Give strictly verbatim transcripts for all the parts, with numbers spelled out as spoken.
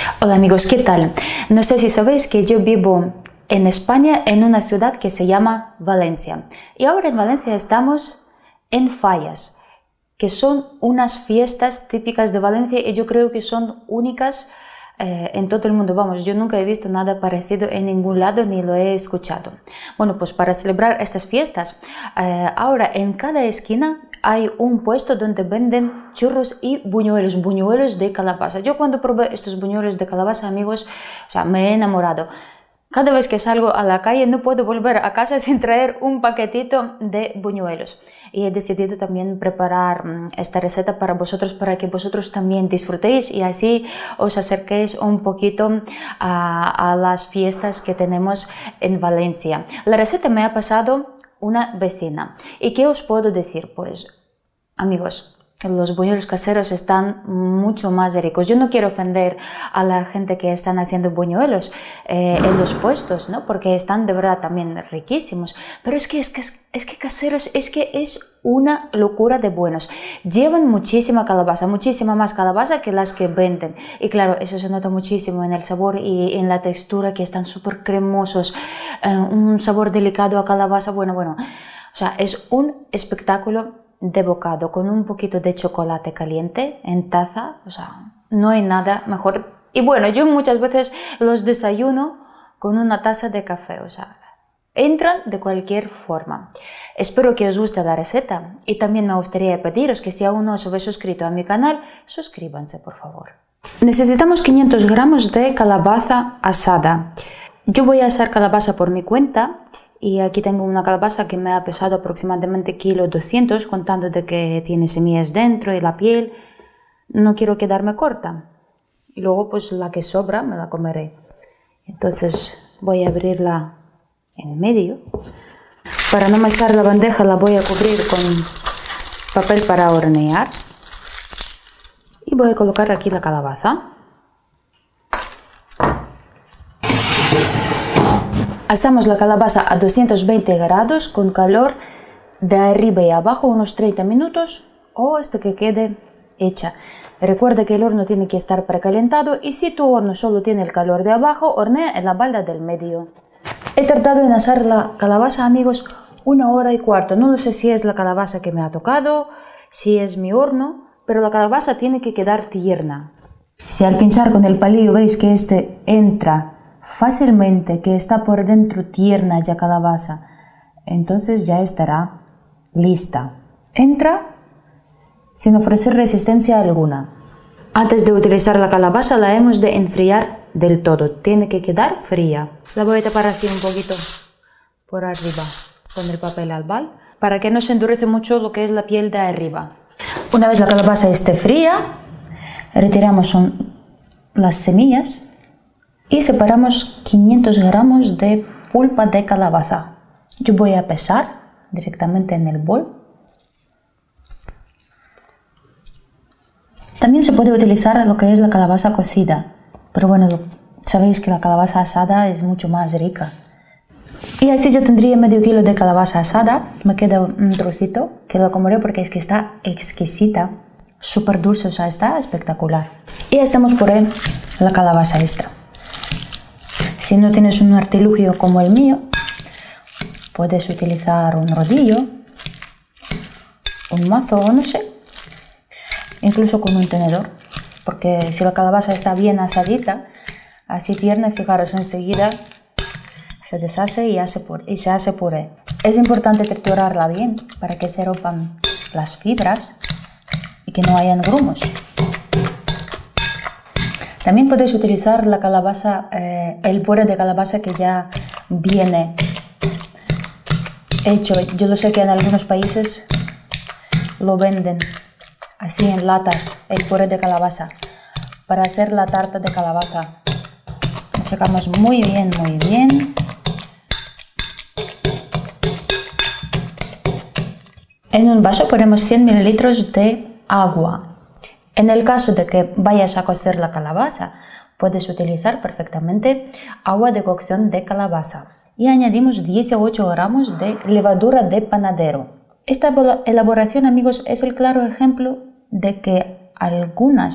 Hola amigos, ¿qué tal? No sé si sabéis que yo vivo en España, en una ciudad que se llama Valencia. Y ahora en Valencia estamos en Fallas, que son unas fiestas típicas de Valencia y yo creo que son únicas eh, en todo el mundo. Vamos, yo nunca he visto nada parecido en ningún lado ni lo he escuchado. Bueno, pues para celebrar estas fiestas, eh, ahora en cada esquina hay un puesto donde venden churros y buñuelos, buñuelos de calabaza. Yo cuando probé estos buñuelos de calabaza, amigos, o sea, me he enamorado. Cada vez que salgo a la calle no puedo volver a casa sin traer un paquetito de buñuelos. Y he decidido también preparar esta receta para vosotros, para que vosotros también disfrutéis y así os acerquéis un poquito a, a las fiestas que tenemos en Valencia. La receta me ha pasado una vecina. ¿Y qué os puedo decir? Pues, amigos, los buñuelos caseros están mucho más ricos. Yo no quiero ofender a la gente que están haciendo buñuelos eh, en los puestos, ¿no? Porque están de verdad también riquísimos. Pero es que, es que, es que caseros, es que es una locura de buenos. Llevan muchísima calabaza, muchísima más calabaza que las que venden. Y claro, eso se nota muchísimo en el sabor y en la textura, que están súper cremosos. Eh, un sabor delicado a calabaza. Bueno, bueno. O sea, es un espectáculo de bocado con un poquito de chocolate caliente en taza. O sea, no hay nada mejor. Y bueno, yo muchas veces los desayuno con una taza de café. O sea, entran de cualquier forma. Espero que os guste la receta y también me gustaría pediros que si aún no os habéis suscrito a mi canal, suscríbanse por favor. Necesitamos quinientos gramos de calabaza asada. Yo voy a asar calabaza por mi cuenta. Y aquí tengo una calabaza que me ha pesado aproximadamente kilo doscientos, contando de que tiene semillas dentro y la piel. No quiero quedarme corta. Y luego pues la que sobra me la comeré. Entonces voy a abrirla en medio. Para no manchar la bandeja la voy a cubrir con papel para hornear. Y voy a colocar aquí la calabaza. Asamos la calabaza a doscientos veinte grados con calor de arriba y abajo unos treinta minutos o hasta que quede hecha. Recuerda que el horno tiene que estar precalentado y si tu horno solo tiene el calor de abajo, hornea en la balda del medio. He tardado en asar la calabaza, amigos, una hora y cuarto. No sé si es la calabaza que me ha tocado, si es mi horno, pero la calabaza tiene que quedar tierna. Si al pinchar con el palillo veis que este entra fácilmente, que está por dentro tierna ya calabaza, entonces ya estará lista. Entra sin ofrecer resistencia alguna. Antes de utilizar la calabaza la hemos de enfriar del todo, tiene que quedar fría. La voy a tapar así un poquito por arriba con el papel albal para que no se endurece mucho lo que es la piel de arriba. Una vez la calabaza esté fría, retiramos las semillas y separamos quinientos gramos de pulpa de calabaza. Yo voy a pesar directamente en el bol. También se puede utilizar lo que es la calabaza cocida, pero bueno, sabéis que la calabaza asada es mucho más rica. Y así ya tendría medio kilo de calabaza asada. Me queda un trocito que lo comeré porque es que está exquisita, súper dulce, o sea, está espectacular. Y hacemos puré la calabaza extra. Si no tienes un artilugio como el mío, puedes utilizar un rodillo, un mazo o no sé, incluso con un tenedor, porque si la calabaza está bien asadita, así tierna, fijaros, enseguida se deshace y, hace puré, y se hace puré. Es importante triturarla bien para que se rompan las fibras y que no hayan grumos. También podéis utilizar la calabaza, eh, el puré de calabaza que ya viene hecho. Yo lo sé que en algunos países lo venden así en latas, el puré de calabaza, para hacer la tarta de calabaza. Lo sacamos muy bien, muy bien. En un vaso ponemos cien mililitros de agua. En el caso de que vayas a cocer la calabaza, puedes utilizar perfectamente agua de cocción de calabaza. Y añadimos dieciocho gramos de levadura de panadero. Esta elaboración, amigos, es el claro ejemplo de que algunas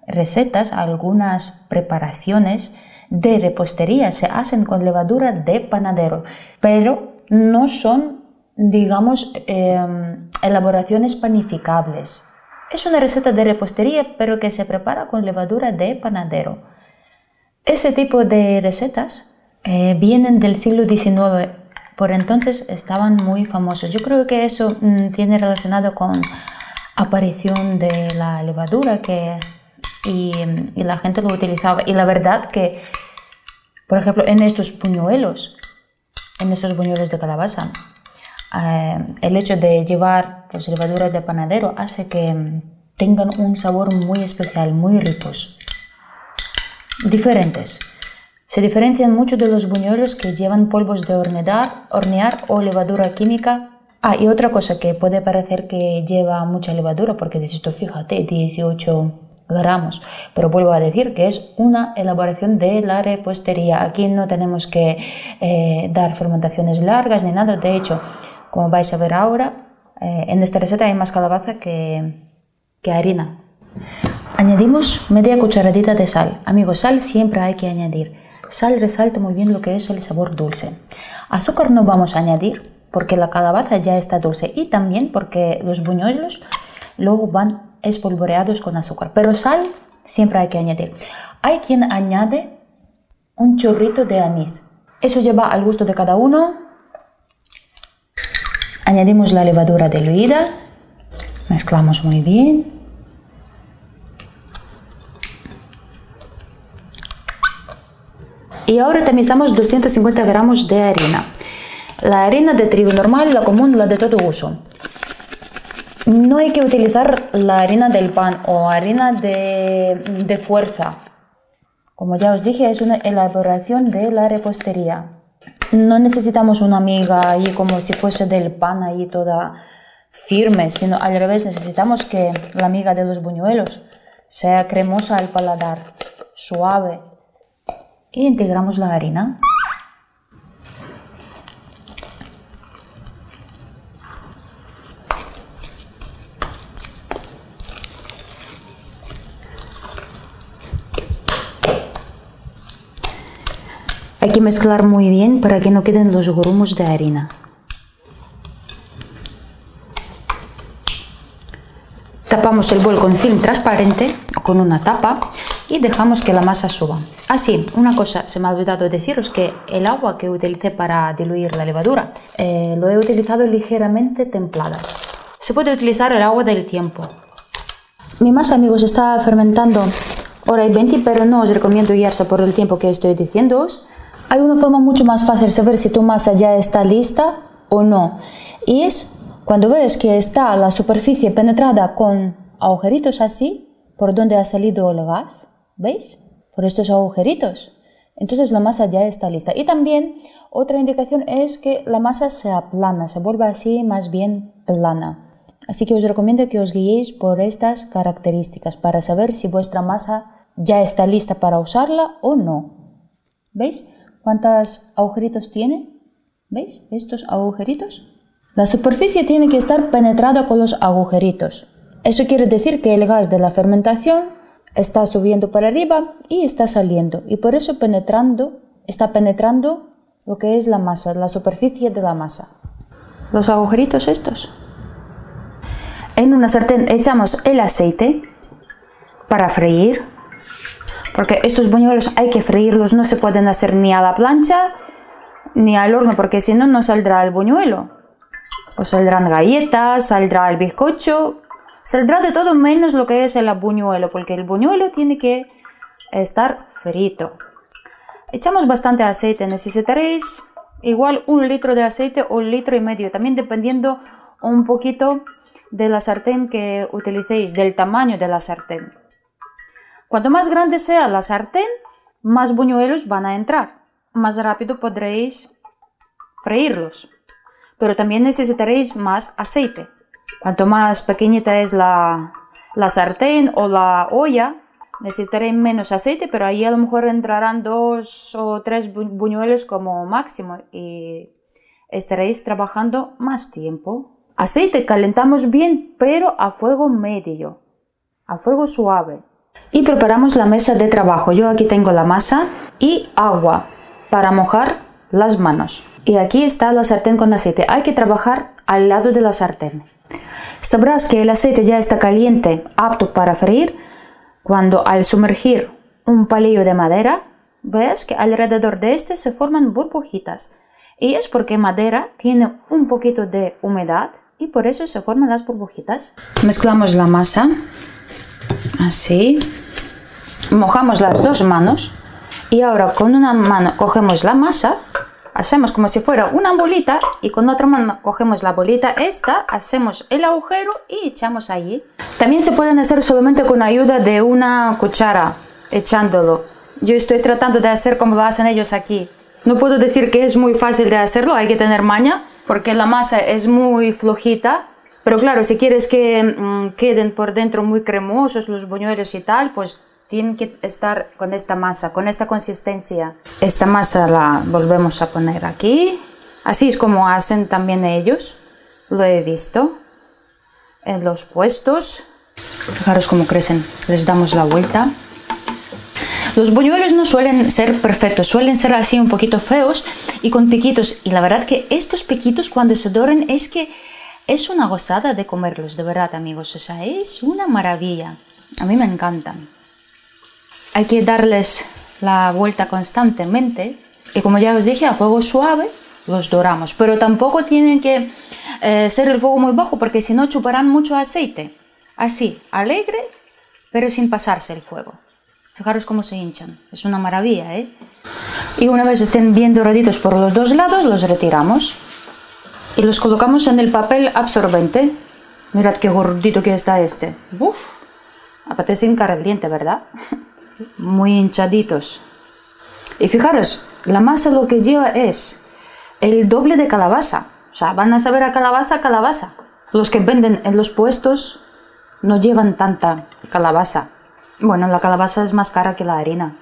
recetas, algunas preparaciones de repostería se hacen con levadura de panadero, pero no son, digamos, eh, elaboraciones panificables. Es una receta de repostería, pero que se prepara con levadura de panadero. Ese tipo de recetas eh, vienen del siglo diecinueve, por entonces estaban muy famosos. Yo creo que eso mm, tiene relacionado con aparición de la levadura que, y, y la gente lo utilizaba. Y la verdad que, por ejemplo, en estos buñuelos, en estos buñuelos de calabaza, eh, el hecho de llevar pues, levadura de panadero hace que tengan un sabor muy especial, muy ricos, diferentes. Se diferencian mucho de los buñuelos que llevan polvos de hornear, hornear o levadura química. Ah, y otra cosa que puede parecer que lleva mucha levadura, porque dices tú, fíjate, dieciocho gramos, pero vuelvo a decir que es una elaboración de la repostería. Aquí no tenemos que eh, dar fermentaciones largas ni nada. De hecho, como vais a ver ahora, eh, en esta receta hay más calabaza que, que harina. Añadimos media cucharadita de sal. Amigos, sal siempre hay que añadir. Sal resalta muy bien lo que es el sabor dulce. Azúcar no vamos a añadir porque la calabaza ya está dulce y también porque los buñuelos luego van espolvoreados con azúcar. Pero sal siempre hay que añadir. Hay quien añade un chorrito de anís. Eso lleva al gusto de cada uno. Añadimos la levadura diluida. Mezclamos muy bien. Y ahora tamizamos doscientos cincuenta gramos de harina. La harina de trigo normal, la común, la de todo uso. No hay que utilizar la harina del pan o harina de, de fuerza. Como ya os dije, es una elaboración de la repostería. No necesitamos una miga ahí como si fuese del pan ahí toda firme, sino al revés, necesitamos que la miga de los buñuelos sea cremosa al paladar, suave. Y integramos la harina. Hay que mezclar muy bien para que no queden los grumos de harina. Tapamos el bol con film transparente o con una tapa y dejamos que la masa suba. Así, una cosa, se me ha olvidado deciros que el agua que utilicé para diluir la levadura eh, lo he utilizado ligeramente templada. Se puede utilizar el agua del tiempo. Mi masa, amigos, está fermentando hora y veinte, pero no os recomiendo guiarse por el tiempo que estoy diciéndoos. Hay una forma mucho más fácil de saber si tu masa ya está lista o no. Y es cuando ves que está la superficie penetrada con agujeritos así, por donde ha salido el gas, ¿veis? Por estos agujeritos. Entonces la masa ya está lista. Y también otra indicación es que la masa se aplana, se vuelva así más bien plana. Así que os recomiendo que os guiéis por estas características para saber si vuestra masa ya está lista para usarla o no. ¿Veis cuántos agujeritos tiene? ¿Veis estos agujeritos? La superficie tiene que estar penetrada con los agujeritos. Eso quiere decir que el gas de la fermentación está subiendo para arriba y está saliendo. Y por eso penetrando, está penetrando lo que es la masa, la superficie de la masa. Los agujeritos estos. En una sartén echamos el aceite para freír. Porque estos buñuelos hay que freírlos, no se pueden hacer ni a la plancha ni al horno, porque si no, no saldrá el buñuelo. O saldrán galletas, saldrá el bizcocho, saldrá de todo menos lo que es el buñuelo, porque el buñuelo tiene que estar frito. Echamos bastante aceite, necesitaréis igual un litro de aceite o un litro y medio, también dependiendo un poquito de la sartén que utilicéis, del tamaño de la sartén. Cuanto más grande sea la sartén, más buñuelos van a entrar, más rápido podréis freírlos. Pero también necesitaréis más aceite. Cuanto más pequeñita es la, la sartén o la olla, necesitaréis menos aceite, pero ahí a lo mejor entrarán dos o tres buñuelos como máximo y estaréis trabajando más tiempo. Aceite calentamos bien, pero a fuego medio, a fuego suave. Y preparamos la mesa de trabajo. Yo aquí tengo la masa y agua para mojar las manos. Y aquí está la sartén con aceite. Hay que trabajar al lado de la sartén. Sabrás que el aceite ya está caliente, apto para freír, cuando al sumergir un palillo de madera, ves que alrededor de este se forman burbujitas. Y es porque madera tiene un poquito de humedad y por eso se forman las burbujitas. Mezclamos la masa, así. Mojamos las dos manos y ahora con una mano cogemos la masa, hacemos como si fuera una bolita y con otra mano cogemos la bolita esta, hacemos el agujero y echamos allí. También se pueden hacer solamente con ayuda de una cuchara, echándolo. Yo estoy tratando de hacer como lo hacen ellos aquí. No puedo decir que es muy fácil de hacerlo, hay que tener maña porque la masa es muy flojita. Pero claro, si quieres que mmm, queden por dentro muy cremosos los buñuelos y tal, pues tienen que estar con esta masa, con esta consistencia. Esta masa la volvemos a poner aquí. Así es como hacen también ellos. Lo he visto en los puestos. Fijaros cómo crecen. Les damos la vuelta. Los buñuelos no suelen ser perfectos, suelen ser así un poquito feos y con piquitos. Y la verdad que estos piquitos cuando se doran es que es una gozada de comerlos, de verdad amigos. O sea, es una maravilla. A mí me encantan. Hay que darles la vuelta constantemente y como ya os dije, a fuego suave los doramos. Pero tampoco tienen que eh, ser el fuego muy bajo porque si no chuparán mucho aceite. Así, alegre, pero sin pasarse el fuego. Fijaros cómo se hinchan. Es una maravilla, ¿eh? Y una vez estén bien doraditos por los dos lados, los retiramos. Y los colocamos en el papel absorbente. Mirad qué gordito que está este. Uf, apetece hincar el diente, ¿verdad? Muy hinchaditos. Y fijaros, la masa lo que lleva es el doble de calabaza. O sea, van a saber a calabaza, calabaza. Los que venden en los puestos no llevan tanta calabaza. Bueno, la calabaza es más cara que la harina.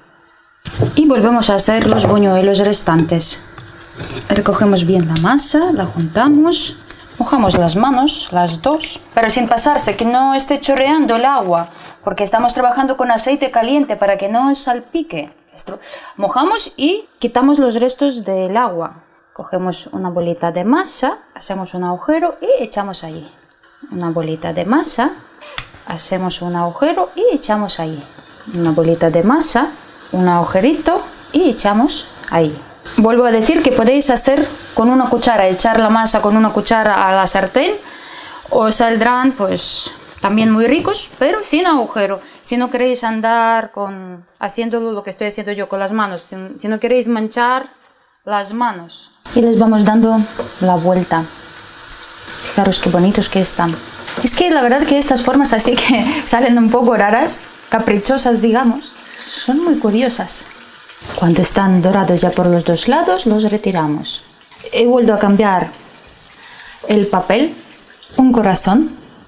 Y volvemos a hacer los buñuelos restantes. Recogemos bien la masa, la juntamos, mojamos las manos, las dos, pero sin pasarse, que no esté chorreando el agua, porque estamos trabajando con aceite caliente para que no salpique. Esto. Mojamos y quitamos los restos del agua. Cogemos una bolita de masa, hacemos un agujero y echamos allí. Una bolita de masa, hacemos un agujero y echamos allí. Una bolita de masa, un agujerito y echamos ahí. Vuelvo a decir que podéis hacer con una cuchara, echar la masa con una cuchara a la sartén, os saldrán pues también muy ricos, pero sin agujero. Si no queréis andar con haciéndolo lo que estoy haciendo yo con las manos, si, si no queréis manchar las manos. Y les vamos dando la vuelta. Fijaros qué bonitos que están. Es que la verdad que estas formas así que salen un poco raras, caprichosas digamos, son muy curiosas. Cuando están dorados ya por los dos lados, los retiramos. He vuelto a cambiar el papel, un corazón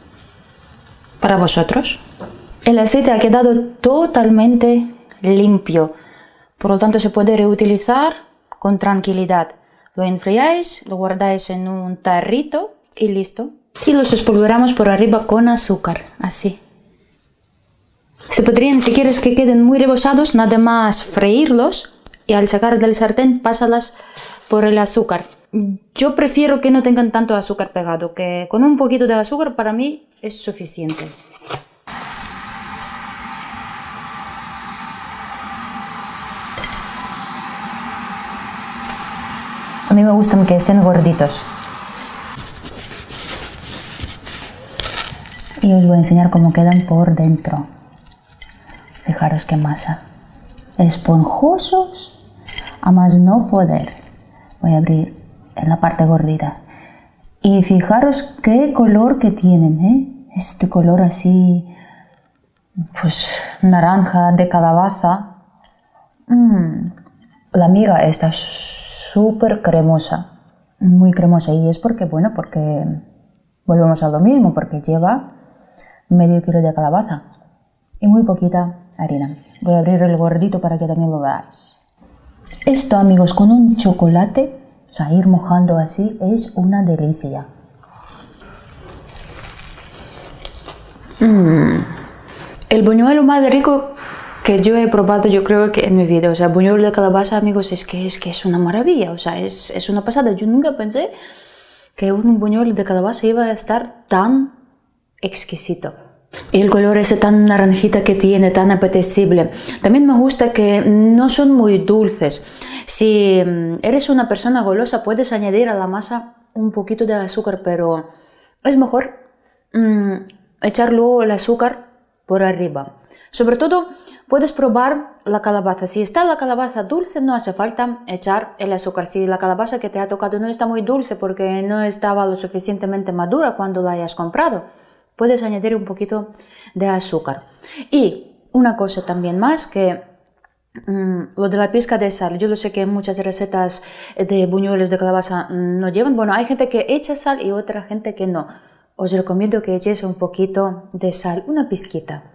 para vosotros. El aceite ha quedado totalmente limpio, por lo tanto se puede reutilizar con tranquilidad. Lo enfriáis, lo guardáis en un tarrito y listo. Y los espolvoreamos por arriba con azúcar, así. Se podrían, si quieres que queden muy rebosados, nada más freírlos y al sacar del sartén pásalas por el azúcar. Yo prefiero que no tengan tanto azúcar pegado, que con un poquito de azúcar para mí es suficiente. A mí me gustan que estén gorditos. Y os voy a enseñar cómo quedan por dentro. Fijaros qué masa. Esponjosos a más no poder. Voy a abrir en la parte gordita. Y fijaros qué color que tienen, ¿eh? Este color así, pues naranja de calabaza. Mm. La miga está súper cremosa, muy cremosa. Y es porque, bueno, porque volvemos a lo mismo, porque lleva medio kilo de calabaza y muy poquita harina. Voy a abrir el gordito para que también lo veáis. Esto, amigos, con un chocolate, o sea, ir mojando así, es una delicia. Mm. El buñuelo más rico que yo he probado, yo creo que en mi vida. O sea, buñuelo de calabaza, amigos, es que es, que es una maravilla. O sea, es, es una pasada. Yo nunca pensé que un buñuelo de calabaza iba a estar tan exquisito. Y el color ese tan naranjita que tiene, tan apetecible. También me gusta que no son muy dulces. Si eres una persona golosa, puedes añadir a la masa un poquito de azúcar, pero es mejor mmm, echar luego el azúcar por arriba. Sobre todo, puedes probar la calabaza. Si está la calabaza dulce, no hace falta echar el azúcar. Si la calabaza que te ha tocado no está muy dulce porque no estaba lo suficientemente madura cuando la hayas comprado, puedes añadir un poquito de azúcar. Y una cosa también más, que mmm, lo de la pizca de sal. Yo lo sé que muchas recetas de buñuelos de calabaza no llevan. Bueno, hay gente que echa sal y otra gente que no. Os recomiendo que echéis un poquito de sal, una pizquita.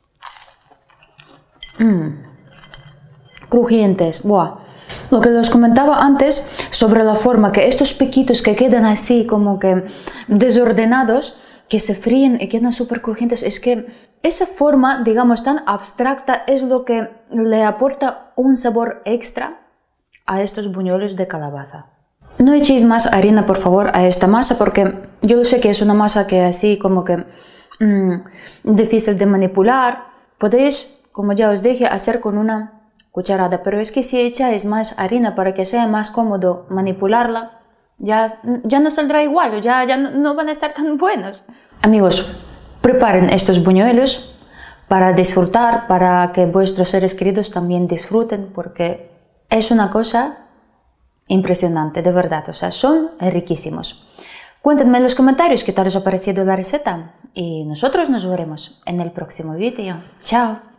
Mmm, crujientes. Buah. Lo que os comentaba antes sobre la forma, que estos piquitos que quedan así como que desordenados, que se fríen y quedan súper crujientes, es que esa forma, digamos, tan abstracta es lo que le aporta un sabor extra a estos buñuelos de calabaza. No echéis más harina, por favor, a esta masa, porque yo sé que es una masa que así como que mmm, difícil de manipular. Podéis, como ya os dije, hacer con una cucharada, pero es que si echáis más harina para que sea más cómodo manipularla, Ya, ya no saldrá igual, ya, ya no, no van a estar tan buenos. Amigos, preparen estos buñuelos para disfrutar, para que vuestros seres queridos también disfruten, porque es una cosa impresionante, de verdad, o sea, son riquísimos. Cuéntenme en los comentarios qué tal os ha parecido la receta y nosotros nos veremos en el próximo vídeo. ¡Chao!